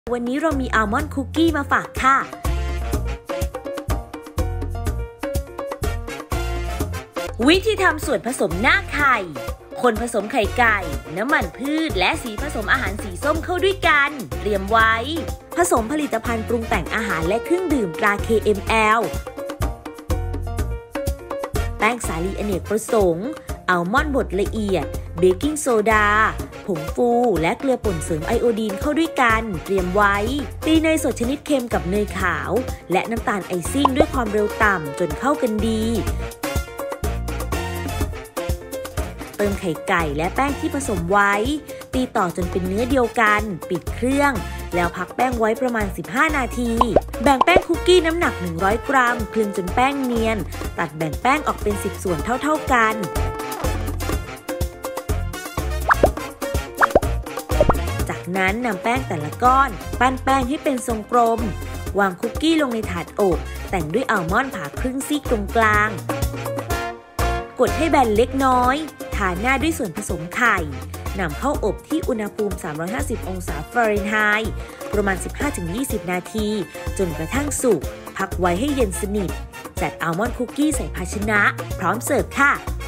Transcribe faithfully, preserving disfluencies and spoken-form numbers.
วันนี้เรามีอัลมอนด์คุกกี้มาฝากค่ะวิธีทำส่วนผสมหน้าไข่คนผสมไข่ไก่น้ำมันพืชและสีผสมอาหารสีส้มเข้าด้วยกันเตรียมไว้ผสมผลิตภัณฑ์ปรุงแต่งอาหารและเครื่องดื่มตรา เค เอ็ม แอล แป้งสาลีอเนกประสงค์อัลมอนด์บดละเอียดเบกกิ้งโซดาผงฟูและเกลือป่นเสริมไอโอดีนเข้าด้วยกันเตรียมไว้ตีเนยสดชนิดเค็มกับเนยขาวและน้ำตาลไอซิ่งด้วยความเร็วต่ำจนเข้ากันดีเติมไข่ไก่และแป้งที่ผสมไว้ตีต่อจนเป็นเนื้อเดียวกันปิดเครื่องแล้วพักแป้งไว้ประมาณสิบห้านาทีแบ่งแป้งคุกกี้น้ำหนักหนึ่งร้อยกรัมคลึงจนแป้งเนียนตัดแบ่งแป้งออกเป็นสิบส่วนเท่าๆกันจากนั้นนำแป้งแต่ละก้อนปั้นแป้งให้เป็นทรงกลมวางคุกกี้ลงในถาดอบแต่งด้วยอัลมอนด์ผ่าครึ่งซีกตรงกลางกดให้แบนเล็กน้อยทาหน้าด้วยส่วนผสมไข่นำเข้าอบที่อุณหภูมิสามร้อยห้าสิบองศาฟาเรนไฮต์ประมาณ สิบห้าถึงยี่สิบ นาทีจนกระทั่งสุกพักไว้ให้เย็นสนิทจัดอัลมอนด์คุกกี้ใส่ภาชนะพร้อมเสิร์ฟค่ะ